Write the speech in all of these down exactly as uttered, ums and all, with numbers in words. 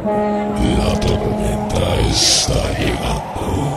La tormenta está llegando.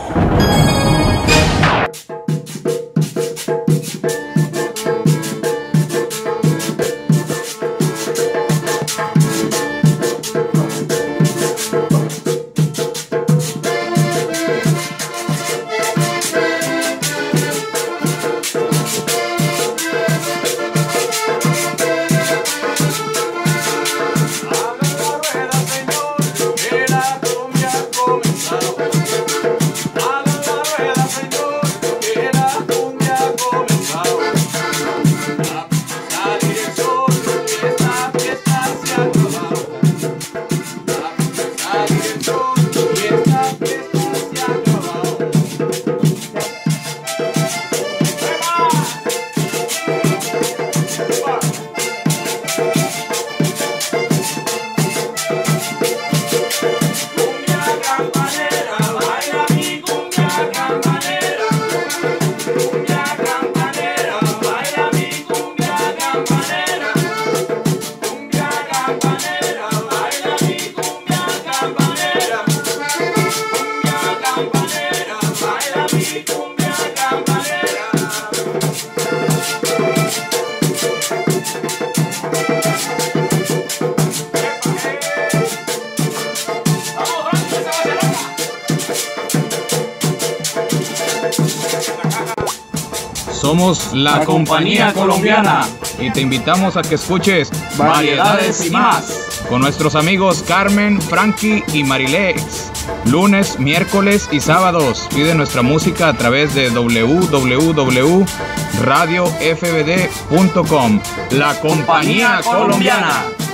Somos la Compañía Colombiana y te invitamos a que escuches Variedades y Más con nuestros amigos Carmen, Frankie y Marilex. Lunes, miércoles y sábados pide nuestra música a través de w w w punto radio f b d punto com. La Compañía Colombiana.